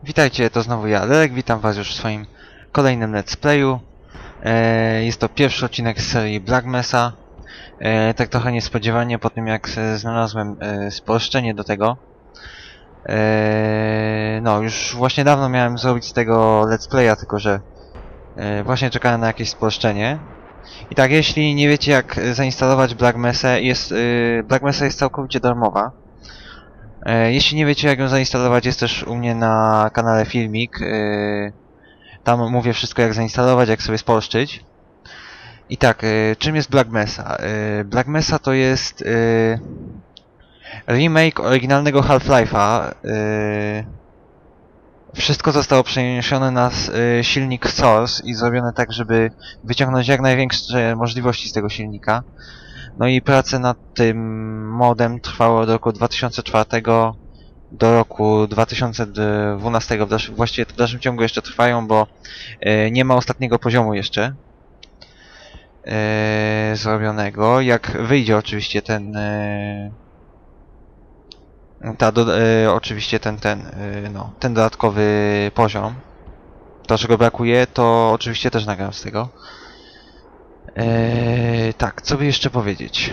Witajcie, to znowu ja, Lelek, witam was już w swoim kolejnym let's playu. Jest to pierwszy odcinek z serii Black Mesa. Tak trochę niespodziewanie po tym jak znalazłem spolszczenie do tego. No, już właśnie dawno miałem zrobić z tego let's playa, tylko że właśnie czekałem na jakieś spolszczenie. I tak, jeśli nie wiecie jak zainstalować Black Mesę, Black Mesa jest całkowicie darmowa. Jeśli nie wiecie jak ją zainstalować, jest też u mnie na kanale filmik. Tam mówię wszystko jak zainstalować, jak sobie spolszczyć. I tak, czym jest Black Mesa? Black Mesa to jest remake oryginalnego Half-Life'a. Wszystko zostało przeniesione na silnik Source i zrobione tak, żeby wyciągnąć jak największe możliwości z tego silnika. No i prace nad tym modem trwały od roku 2004 do roku 2012. Właściwie w dalszym ciągu jeszcze trwają, bo nie ma ostatniego poziomu jeszcze zrobionego. Jak wyjdzie oczywiście ten dodatkowy poziom, to czego brakuje, to oczywiście też nagram z tego. Tak, co by jeszcze powiedzieć?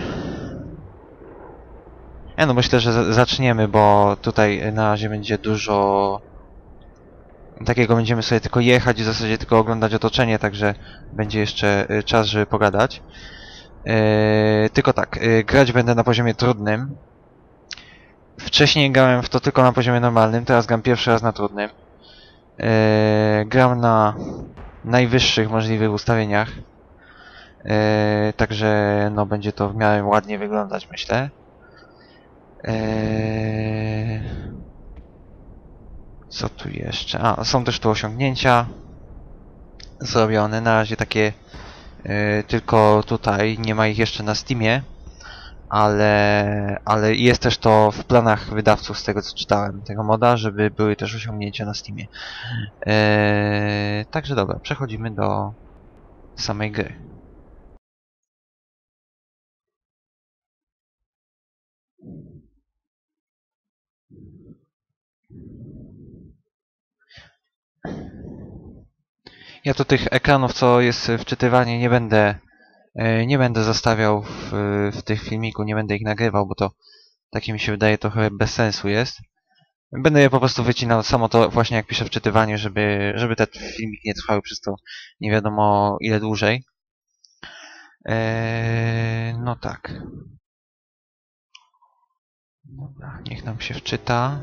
No myślę, że zaczniemy, bo tutaj na razie będzie dużo takiego, będziemy sobie tylko jechać i w zasadzie tylko oglądać otoczenie, także będzie jeszcze czas, żeby pogadać. Tylko tak, grać będę na poziomie trudnym. Wcześniej grałem w to tylko na poziomie normalnym, teraz gram pierwszy raz na trudnym. Gram na najwyższych możliwych ustawieniach. Także no będzie to w miarę ładnie wyglądać, myślę. Co tu jeszcze? Są też tu osiągnięcia zrobione. Na razie takie tylko tutaj. Nie ma ich jeszcze na Steamie. Ale jest też to w planach wydawców, z tego co czytałem, tego moda, żeby były też osiągnięcia na Steamie. Także dobra, przechodzimy do samej gry. Ja tu tych ekranów, co jest wczytywanie, nie będę zostawiał w tych filmiku, nie będę ich nagrywał, bo to takie mi się wydaje trochę bez sensu jest. Będę je po prostu wycinał samo to właśnie jak piszę wczytywanie, żeby ten filmik nie trwał przez to nie wiadomo ile dłużej. No tak. Dobra, niech nam się wczyta.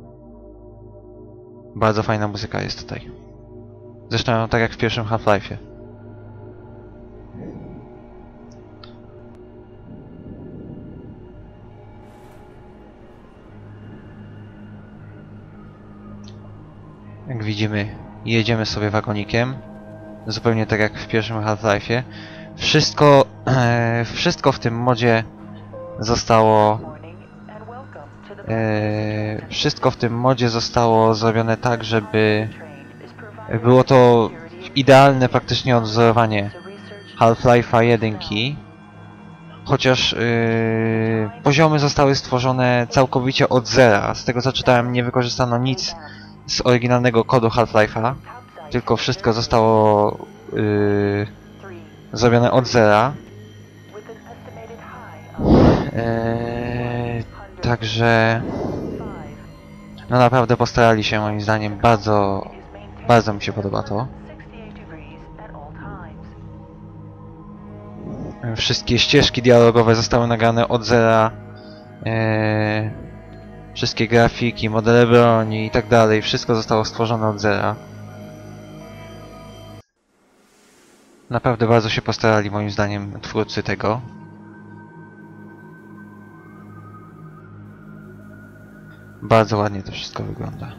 Bardzo fajna muzyka jest tutaj. Zresztą tak jak w pierwszym Half-Life'ie. Jak widzimy, jedziemy sobie wagonikiem. Zupełnie tak jak w pierwszym Half-Life'ie. Wszystko w tym modzie zostało... Wszystko w tym modzie zostało zrobione tak, żeby było to idealne praktycznie odwzorowanie Half-Life'a 1. Chociaż poziomy zostały stworzone całkowicie od zera. Z tego co czytałem, nie wykorzystano nic z oryginalnego kodu Half-Life'a, tylko wszystko zostało zrobione od zera. Także no naprawdę postarali się, moim zdaniem. Bardzo mi się podoba to. Wszystkie ścieżki dialogowe zostały nagrane od zera. Wszystkie grafiki, modele broni i tak dalej. Wszystko zostało stworzone od zera. Naprawdę bardzo się postarali, moim zdaniem, twórcy tego. Bardzo ładnie to wszystko wygląda.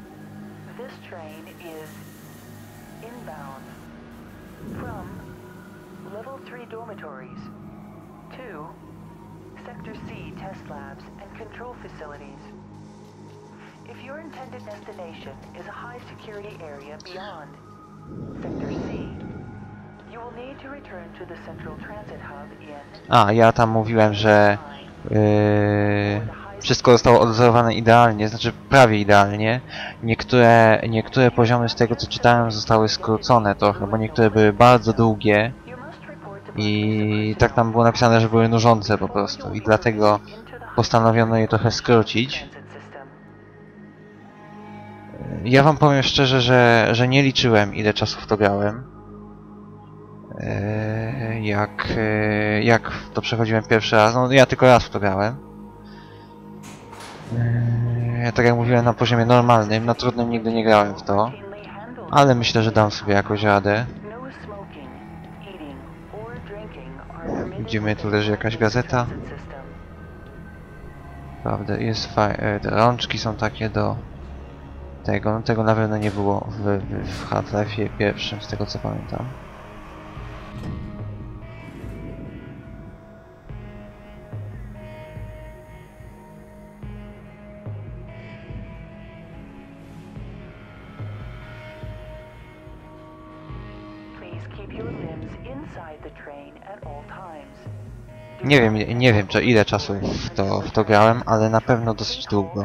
Sector C test labs and control facilities. If your intended destination is a high security area beyond Sector C, you will need to return to the central transit hub in... Ja tam mówiłem, że wszystko zostało odzorowane idealnie, znaczy prawie idealnie. Niektóre poziomy z tego co czytałem zostały skrócone trochę, bo niektóre były bardzo długie i tak tam było napisane, że były nużące po prostu i dlatego postanowiono je trochę skrócić. Ja wam powiem szczerze, że nie liczyłem ile czasu w to grałem. Jak to przechodziłem pierwszy raz, no ja tylko raz w to grałem. Tak jak mówiłem, na poziomie normalnym, na trudnym nigdy nie grałem w to. Ale myślę, że dam sobie jakoś radę. Widzimy, tu leży jakaś gazeta. Prawda, jest te rączki są takie do tego. No tego na pewno nie było w Half-Life'ie pierwszym, z tego co pamiętam. Nie wiem, czy ile czasu w to grałem, ale na pewno dosyć długo.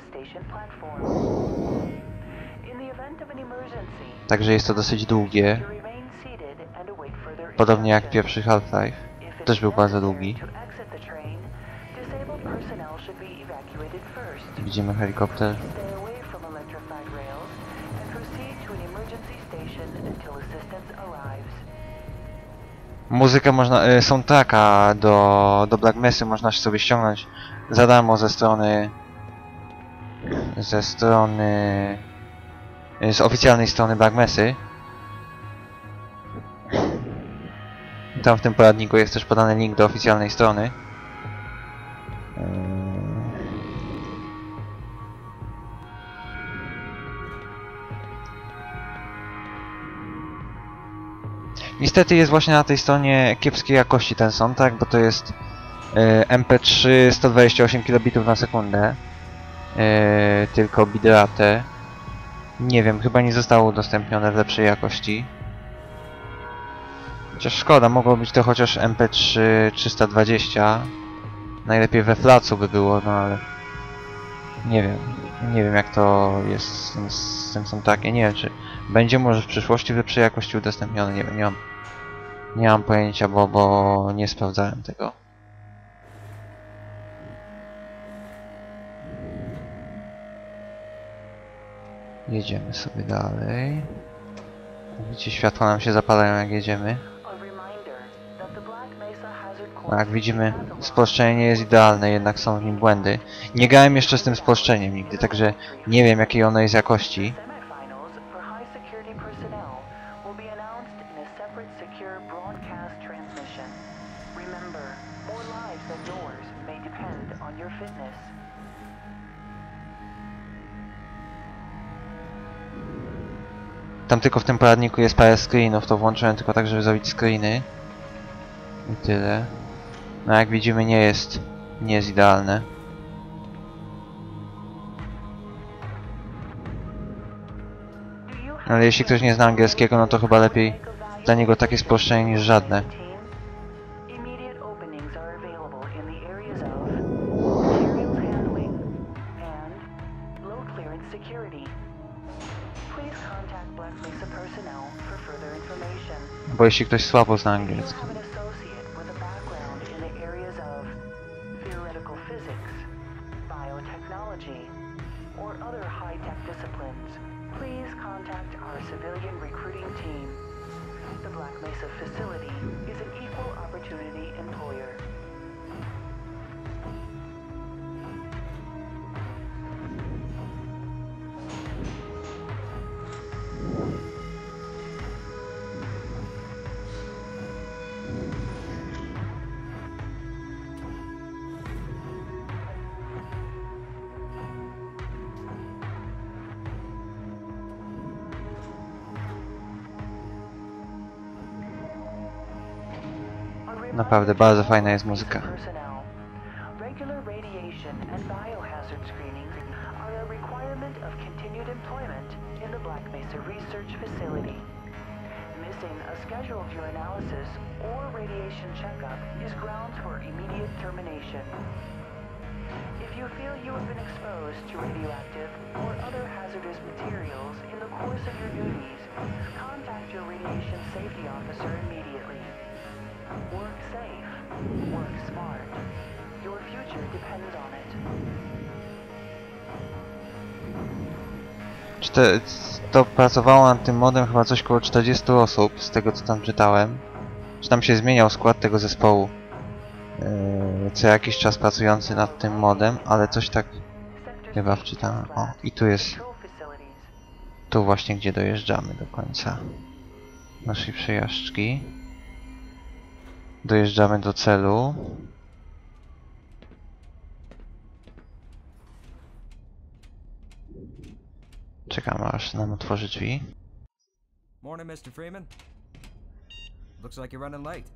Także jest to dosyć długie. Podobnie jak pierwszy Half-Life. Też był bardzo długi. Widzimy helikopter. Muzykę można, soundtracka do Black Mesy można sobie ściągnąć za darmo z oficjalnej strony Black Mesy. Tam w tym poradniku jest też podany link do oficjalnej strony. Niestety jest właśnie na tej stronie kiepskiej jakości ten soundtrack, bo to jest MP3 128 kilobitów na sekundę. Tylko bitrate. Nie wiem, chyba nie zostało udostępnione w lepszej jakości. Chociaż szkoda, mogło być to chociaż MP3 320. Najlepiej we flacu by było, no ale... Nie wiem. Nie wiem jak to jest z tym soundtrackiem. Nie wiem czy będzie może w przyszłości w lepszej jakości udostępnione. Nie wiem, nie mam pojęcia, bo nie sprawdzałem tego. Jedziemy sobie dalej. Widzicie, światła nam się zapalają jak jedziemy. No, jak widzimy, spolszczenie nie jest idealne, jednak są w nim błędy. Nie grałem jeszcze z tym spolszczeniem nigdy, także nie wiem jakiej ono jest jakości. Tam tylko w tym poradniku jest parę screenów, to włączyłem tylko tak, żeby zrobić screeny. I tyle. No jak widzimy nie jest idealne. Ale jeśli ktoś nie zna angielskiego, no to chyba lepiej dla niego takie spolszczenie niż żadne. Bo jeśli ktoś słabo zna angielski. Naprawdę bardzo fajna jest muzyka. Missing a schedule of your analysis or radiation checkup is grounds for immediate termination. If you you feel you have been exposed to radioactive or other hazardous materials in the course of your duties, contact your radiation safety officer immediately. Work safe. Work smart. Your future depends on it. To pracowało nad tym modem chyba coś koło 40 osób, z tego co tam czytałem. Czy tam się zmieniał skład tego zespołu co jakiś czas pracujący nad tym modem, ale coś tak chyba wczytałem. O, i tu jest, tu właśnie gdzie dojeżdżamy do końca naszej przejażdżki. Dojeżdżamy do celu. Czekamy aż nam otworzy drzwi. Morning, Mr. Freeman. Looks like you're running late.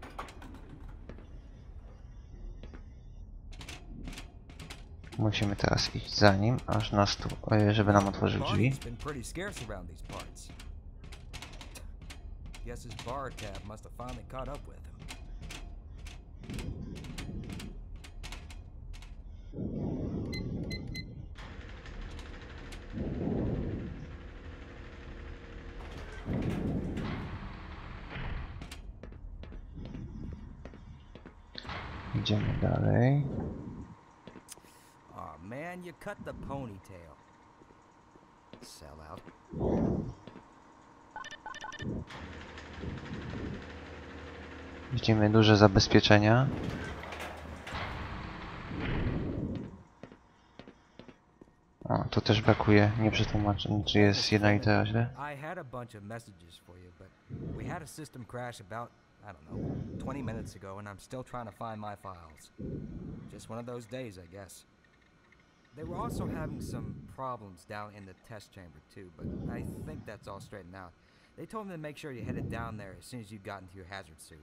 Musimy teraz iść za nim, aż nas tu, żeby nam otworzył drzwi. Barney's been pretty scarce around these parts. Guess his bar tab must have finally caught up with him. Idziemy dalej. Aw, man, you cut the ponytail. Sell out. Widzimy duże zabezpieczenia. O, tu też brakuje, nie przetłumaczę, czy jest jedna litera źle. I had a bunch of messages for you, but we had a system crash about, I don't know, 20 minutes ago, and I'm still trying to find my files. Just one of those days, I guess. They were also having some problems down in the test chamber too, but I think that's all straightened out. They told me to make sure you headed down there as soon as you got into your hazard suit.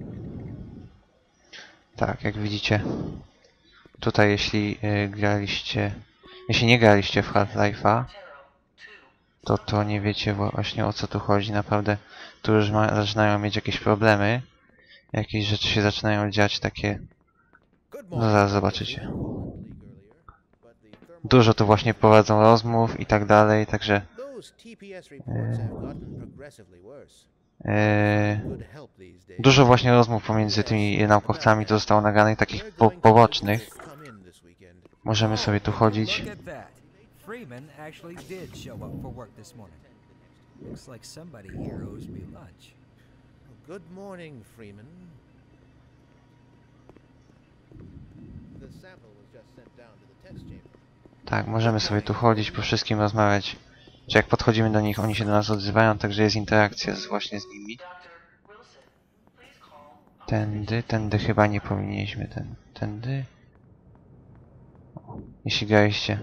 Tak, jak widzicie, tutaj jeśli jeśli nie graliście w Half-Life'a, to nie wiecie właśnie o co tu chodzi. Naprawdę tu już zaczynają mieć jakieś problemy. Jakieś rzeczy się zaczynają dziać takie... No zaraz zobaczycie. Dużo tu właśnie prowadzą rozmów i tak dalej, także... Dużo właśnie rozmów pomiędzy tymi naukowcami to zostało nagranych, takich pobocznych. Możemy sobie tu chodzić. Look at that. Freeman actually did show up for work this morning. Looks like somebody here owes me lunch. Good morning, Freeman. The sample was just sent down to the test chamber. Tak, możemy sobie tu chodzić, po wszystkim rozmawiać. Czy jak podchodzimy do nich, oni się do nas odzywają, także jest interakcja właśnie z nimi. Tędy chyba nie powinniśmy, tędy. Jeśli graliście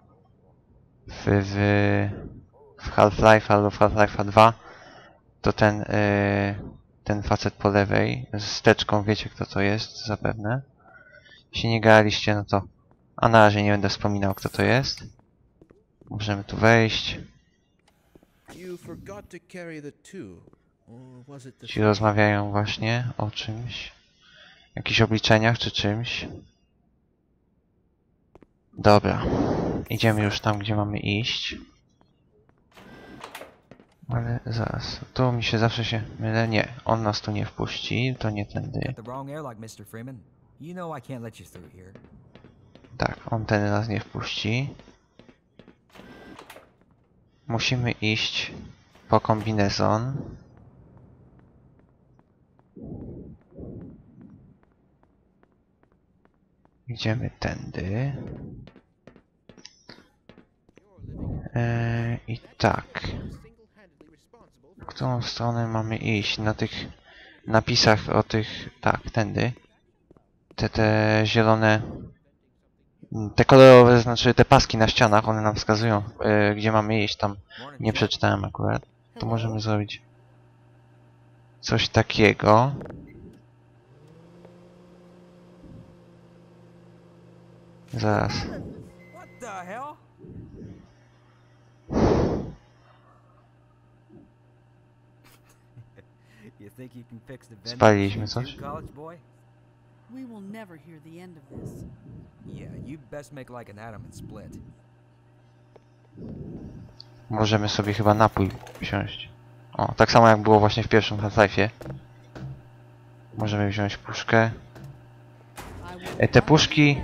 w Half-Life albo w Half-Life 2, to ten facet po lewej z teczką, wiecie kto to jest, zapewne. Jeśli nie graliście, no to... A na razie nie będę wspominał kto to jest. Możemy tu wejść. Ci rozmawiają właśnie o czymś. Jakichś obliczeniach czy czymś. Dobra. Idziemy już tam, gdzie mamy iść. Ale zaraz. Tu mi się zawsze się mylę. Nie, on nas tu nie wpuści. To nie tędy. Tak, on ten nas nie wpuści. Musimy iść po kombinezon. Idziemy tędy. I tak. W którą stronę mamy iść? Na tych napisach o tych... Tak, tędy. Te zielone... Te kolorowe, znaczy te paski na ścianach, one nam wskazują, gdzie mamy iść. Tam nie przeczytałem akurat. To możemy zrobić coś takiego. Zaraz. Spaliliśmy coś? We will never hear the end of this. Yeah, you best make like an atom and split. Możemy sobie chyba napój wziąć. O, tak samo jak było właśnie w pierwszym Half-Life'ie. Możemy wziąć puszkę. Te puszki...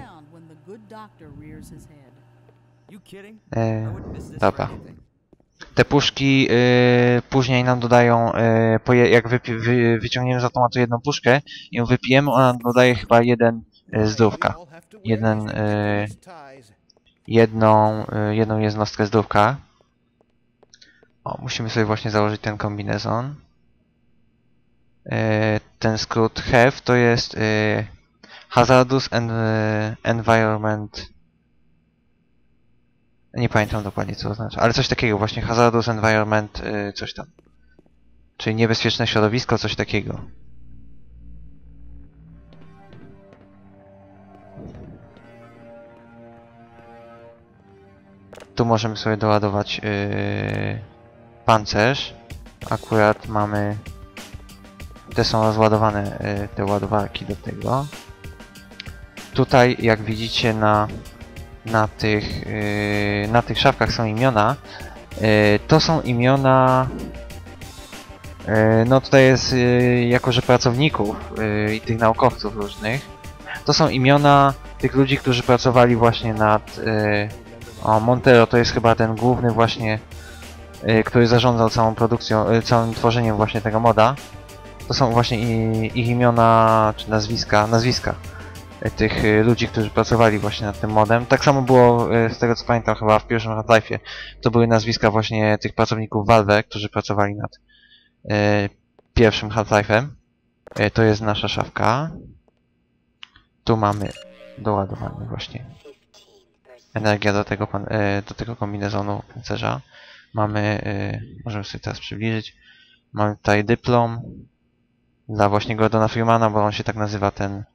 You kidding? I E, wouldn't miss this for dobra. anything. Te puszki później nam dodają, jak wyciągniemy z automatu jedną puszkę i ją wypijemy, ona nam dodaje chyba jeden zdrówka. Jedną jednostkę zdrówka. O, musimy sobie właśnie założyć ten kombinezon. Ten skrót HEV to jest Hazardous Environment. Nie pamiętam dokładnie co to znaczy, ale coś takiego właśnie, Hazardous Environment, coś tam. Czyli niebezpieczne środowisko, coś takiego. Tu możemy sobie doładować pancerz. Akurat mamy... Te są rozładowane, te ładowarki do tego. Tutaj, jak widzicie na tych szafkach są imiona. To są imiona... No tutaj jest jako, że pracowników i tych naukowców różnych. To są imiona tych ludzi, którzy pracowali właśnie nad... O, Montero to jest chyba ten główny właśnie, który zarządzał całą produkcją, całym tworzeniem właśnie tego moda. To są właśnie ich imiona, czy nazwiska tych ludzi, którzy pracowali właśnie nad tym modem. Tak samo było, z tego co pamiętam, chyba w pierwszym Half-Life'ie. To były nazwiska właśnie tych pracowników Valve, którzy pracowali nad pierwszym Half-Life'em. To jest nasza szafka. Tu mamy doładowanie właśnie energia do tego kombinezonu pancerza. Mamy, możemy sobie teraz przybliżyć. Mamy tutaj dyplom dla właśnie Gordona Freemana, bo on się tak nazywa ten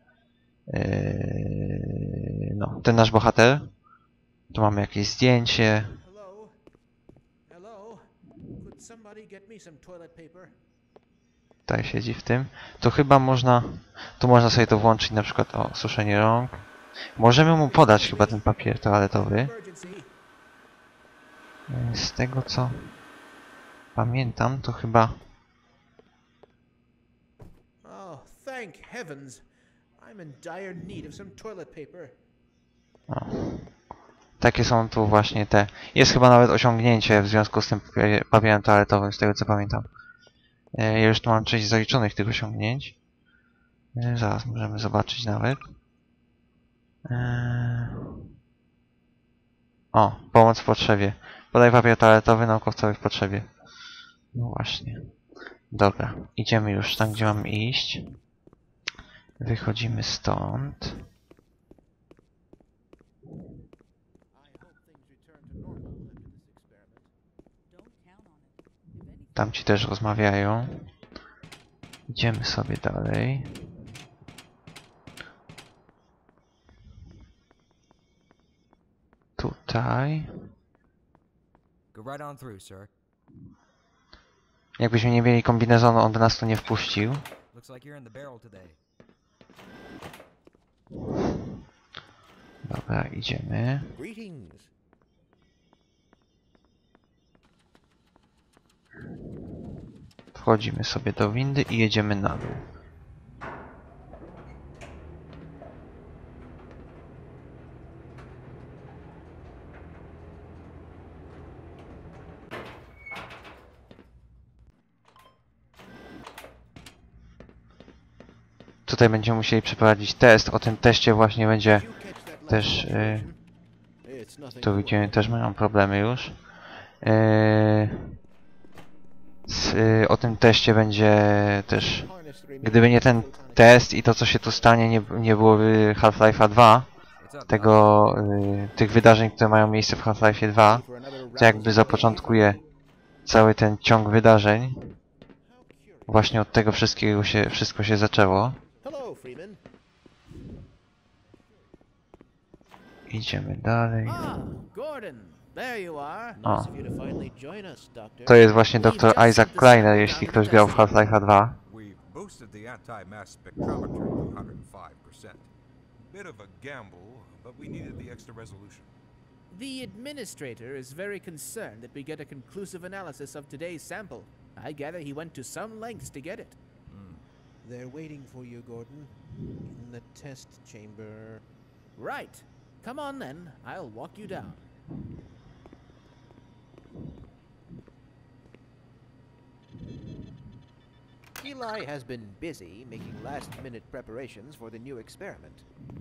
no, ten nasz bohater. Tu mamy jakieś zdjęcie. Hello? Hello? Could somebody get me some toilet paper? Tutaj siedzi w tym. To chyba można... Tu można sobie to włączyć, na przykład o suszenie rąk. Możemy mu podać chyba ten papier toaletowy. Emergency. Z tego co pamiętam, to chyba... Oh, thank heavens. I'm in dire need of some toilet paper. O. Takie są tu właśnie te... Jest chyba nawet osiągnięcie w związku z tym papierem toaletowym, z tego co pamiętam. Ja już tu mam część zaliczonych tych osiągnięć. Zaraz możemy zobaczyć nawet. O, pomoc w potrzebie. Podaj papier toaletowy naukowcowi w potrzebie. No właśnie. Dobra, idziemy już tam, gdzie mamy iść. Wychodzimy stąd. Tamci też rozmawiają. Idziemy sobie dalej. Tutaj. Go right on through, sir. Jakbyśmy nie mieli kombinezonu, on by nas tu nie wpuścił. Looks like you're in the barrel today. Dobra, idziemy. Greetings. Wchodzimy sobie do windy i jedziemy na dół. Tutaj będziemy musieli przeprowadzić test. O tym teście właśnie będzie Did you catch that last też... operation? It's nothing tu to widzimy, worry też mają problemy już. O tym teście będzie też... about. Harness the remaining Gdyby nie ten photonic test i to co się tu stanie, nie byłoby Half-Life'a 2, What's up, tych wydarzeń, które mają miejsce w Half-Life'ie 2, for another to jakby zapoczątkuje cały ten ciąg wydarzeń. Właśnie od tego wszystko się zaczęło. Hello, Freeman. Idziemy dalej. Ah, Gordon. There you are. O. Nice of you to finally join us, Doctor. To jest właśnie dr Isaac Kleiner, jeśli ktoś grał w Half-Life'a 2. We've boosted the anti-mass spectrometer to 105%. bit of a gamble, but we needed the extra resolution. The administrator is very concerned that we get a conclusive analysis of today's sample. I gather he went to some lengths to get it. They're waiting for you, Gordon. In the test chamber. Right. Come on then. I'll walk you down. Eli has been busy making last-minute preparations for the new experiment.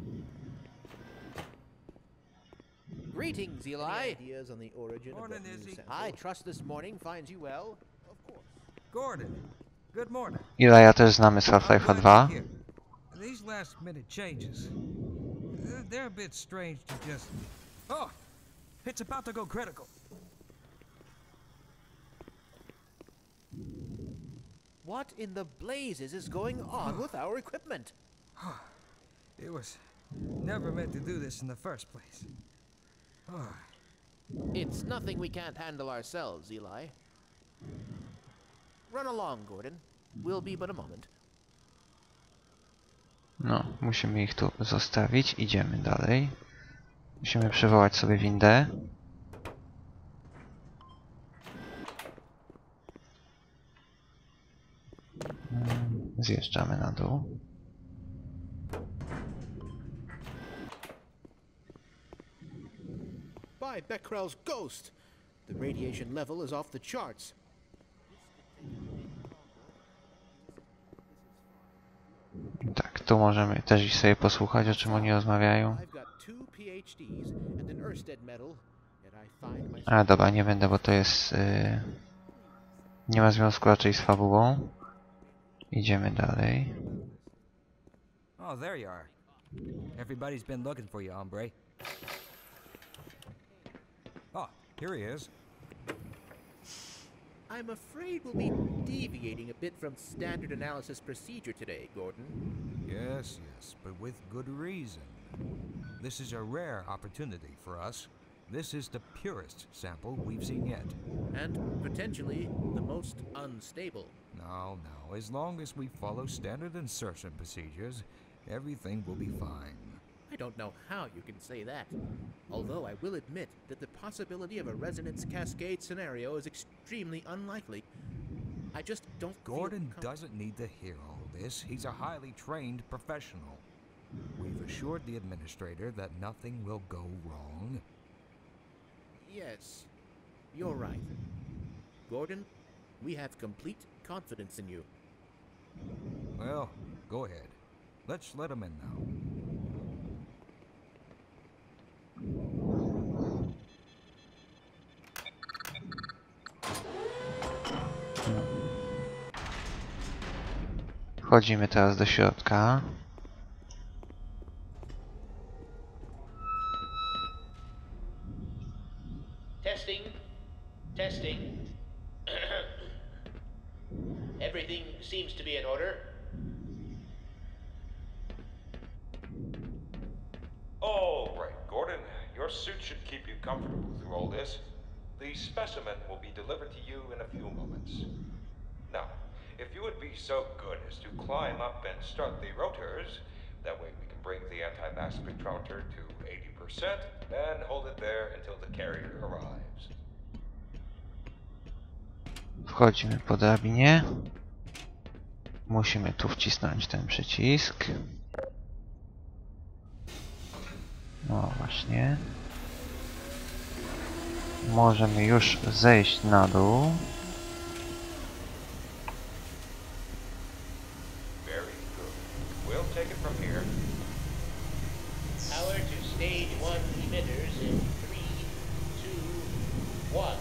Greetings, Eli. Any ideas on the origin Morning, of the new Izzy. sample? I trust this morning finds you well. Of course. Gordon, good morning. Ilaja też znamy z I'm Half-Life'a glad 2. you're here. These last minute changes, they're a bit strange to just... Oh, it's about to go critical. What in the blazes is going on with our equipment? It was never meant to do this in the first place. It's nothing we can't handle ourselves, Eli. Run along, Gordon. We'll be but a moment. No, musimy ich tu zostawić. Idziemy dalej. Musimy przywołać sobie windę. Zjeżdżamy na dół. By Becquerel's ghost! The radiation level is off the charts. Tak, tu możemy też ich sobie posłuchać, o czym oni rozmawiają. I've got 2 PhDs and an Ørsted medal, yet I find myself... A dobra, nie będę, bo to jest... nie ma związku raczej z fabułą. Idziemy dalej. Oh, there you are. Everybody's been looking for you, hombre. Oh, here he is. I'm afraid we'll be deviating a bit from standard analysis procedure today, Gordon. Yes, yes, but with good reason. This is a rare opportunity for us. This is the purest sample we've seen yet. And potentially the most unstable. No, no. As long as we follow standard insertion procedures, everything will be fine. I don't know how you can say that. Although I will admit that the possibility of a resonance cascade scenario is extremely unlikely. I just don't Gordon feel doesn't need to hear all this. He's a highly trained professional. We've assured the administrator that nothing will go wrong. Yes, you're right. Gordon, we have complete confidence in you. Well, go ahead. Let's let him in now. Wchodzimy teraz do środka. Testing. Testing. Everything seems to be in order. All right, Gordon. Your suit should keep you comfortable through all this. The specimen will be delivered to you in a few moments. Now, if you would be so good as to climb up and start the rotors, that way we can bring the anti-mass spectrometer to 80% and hold it there until the carrier arrives. Wchodzimy po drabinie. Musimy tu wcisnąć ten przycisk. No właśnie. Możemy już zejść na dół. Very good. We'll take it from here. Power to stage 1 emitters in 3, 2, 1.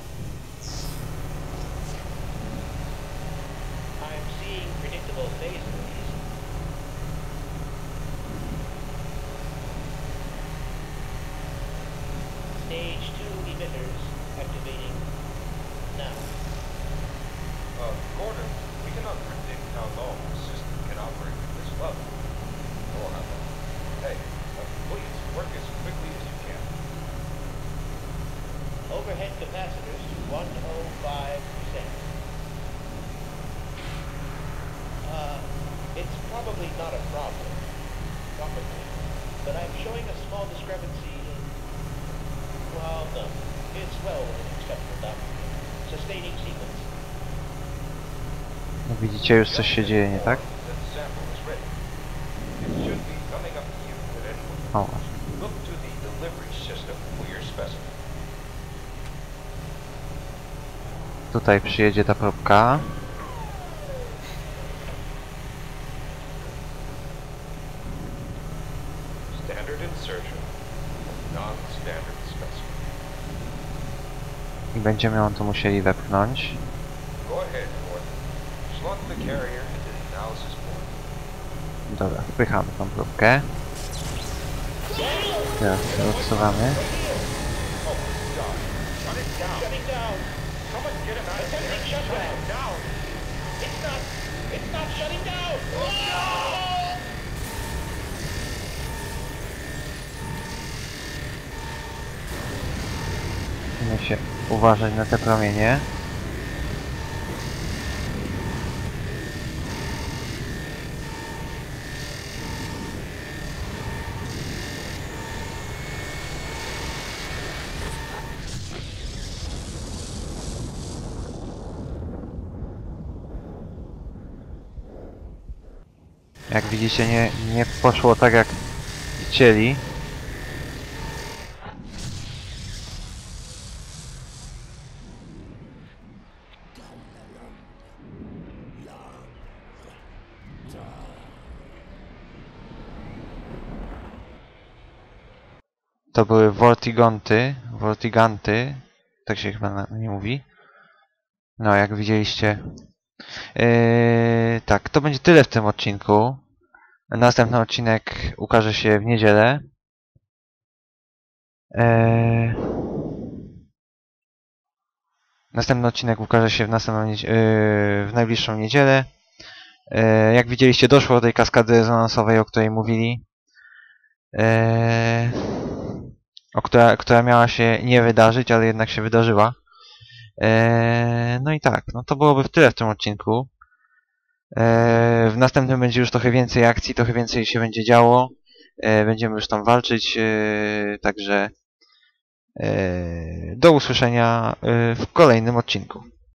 I'm seeing predictable phase release. Stage 2 emitters activating now. Gordon, we cannot predict how long the system can operate at this level. Or how long. Hey, please, work as quickly as you can. Overhead capacitors to 105%. It's probably not a problem. Probably. But I'm swell with an exceptional doctor. Sustaining sequence. No widzicie, już coś się dzieje, nie tak? That sample is ready. It should be coming up to you at any moment. O, Look to the delivery system for your specimen. tutaj przyjedzie ta próbka. Standard insertion. Non-standard specimen. I będziemy ją tu musieli wepchnąć. Go ahead, Gordon. Slot the carrier into the analysis port. Dobra, wpychamy tą próbkę. Teraz odsuwamy. Oh my god. Shut it down. Shutting down. Someone get him out of there. Attempting Shut shutdown. it down. It's not shutting down. No! Musimy się uważać na te promienie. Jak widzicie, nie poszło tak jak chcieli. To były Vortiganty, tak się chyba na nie mówi. No, jak widzieliście. Tak, to będzie tyle w tym odcinku. Następny odcinek ukaże się w niedzielę. Następny odcinek ukaże się w najbliższą niedzielę. Jak widzieliście, doszło do tej kaskady rezonansowej, o której mówili. Która miała się nie wydarzyć, ale jednak się wydarzyła. No i tak, no to byłoby tyle w tym odcinku. W następnym będzie już trochę więcej akcji, trochę więcej się będzie działo. Będziemy już tam walczyć, także do usłyszenia w kolejnym odcinku.